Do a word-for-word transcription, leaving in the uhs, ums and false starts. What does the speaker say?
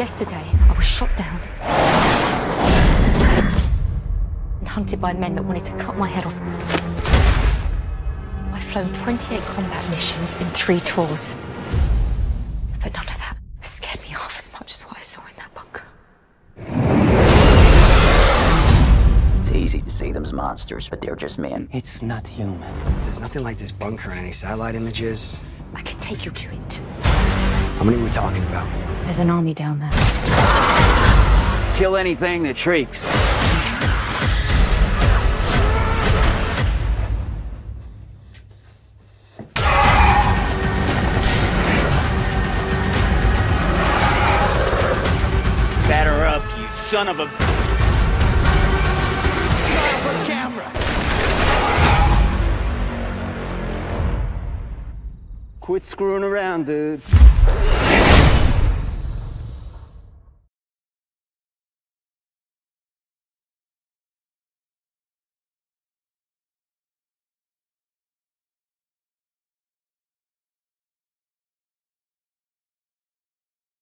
yesterday, I was shot down and hunted by men that wanted to cut my head off. I've flown twenty-eight combat missions in three tours, but none of that scared me half as much as what I saw in that bunker. It's easy to see them as monsters, but they're just men. It's not human. There's nothing like this bunker in any satellite images. I can take you to it. How many are we talking about? There's an army down there. Kill anything that shrieks. Batter up, you son of a... For camera! Quit screwing around, dude.